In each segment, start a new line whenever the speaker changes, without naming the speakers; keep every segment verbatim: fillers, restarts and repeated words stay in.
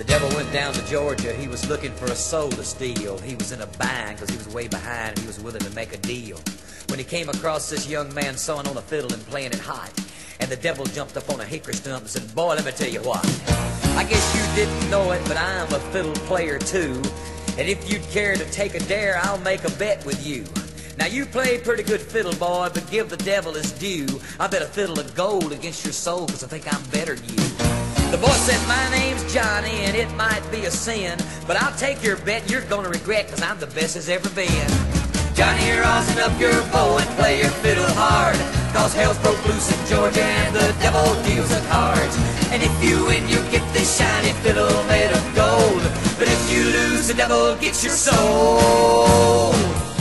The devil went down to Georgia, he was looking for a soul to steal. He was in a bind because he was way behind and he was willing to make a deal. When he came across this young man sawing on a fiddle and playing it hot, and the devil jumped up on a hickory stump and said, boy, let me tell you what. I guess you didn't know it, but I'm a fiddle player too. And if you'd care to take a dare, I'll make a bet with you. Now you play pretty good fiddle, boy, but give the devil his due. I bet a fiddle of gold against your soul, cause I think I'm better than you. The boy said, my name's Johnny, and it might be a sin, but I'll take your bet and you're gonna regret, cause I'm the best as ever been. Johnny, rosin up your bow and play your fiddle hard, cause hell's broke loose in Georgia and the devil deals the cards. And if you win, you get this shiny fiddle made of gold, but if you lose, the devil gets your soul.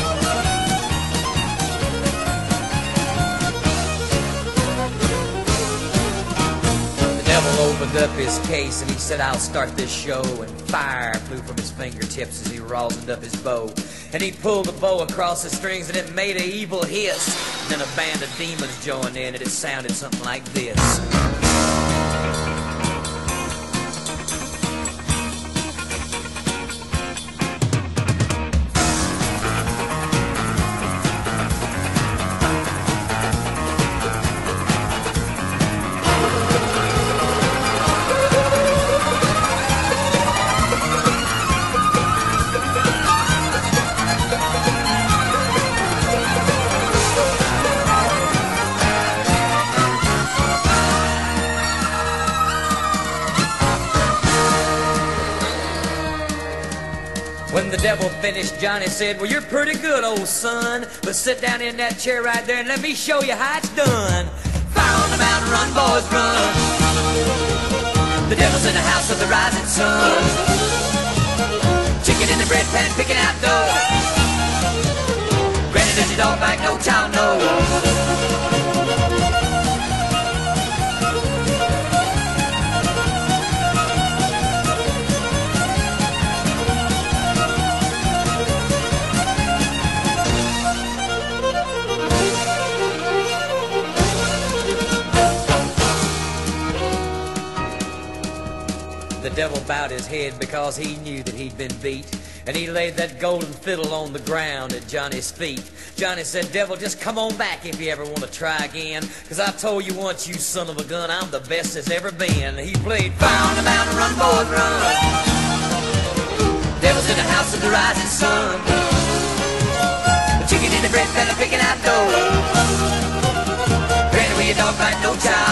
The devil opened up his case and he said, I'll start this show. And fire flew from his fingertips as he rosined up his bow. And he pulled the bow across the strings and it made an evil hiss. And then a band of demons joined in and it sounded something like this. When the devil finished, Johnny said, well, you're pretty good, old son, but sit down in that chair right there and let me show you how it's done. Fire on the mountain, run, boys, run. The devil's in the house of the rising sun. Chicken in the bread pan, picking out dough. Granny does it all back, no child knows. The devil bowed his head because he knew that he'd been beat, and he laid that golden fiddle on the ground at Johnny's feet. Johnny said, devil, just come on back if you ever want to try again, cause I told you once, you son of a gun, I'm the best there's ever been. He played fire on the mountain, run, boys, run. Devil's in the house of the rising sun. The chicken in the bread pan, picking out dough. Granny, we a dog fight, no child.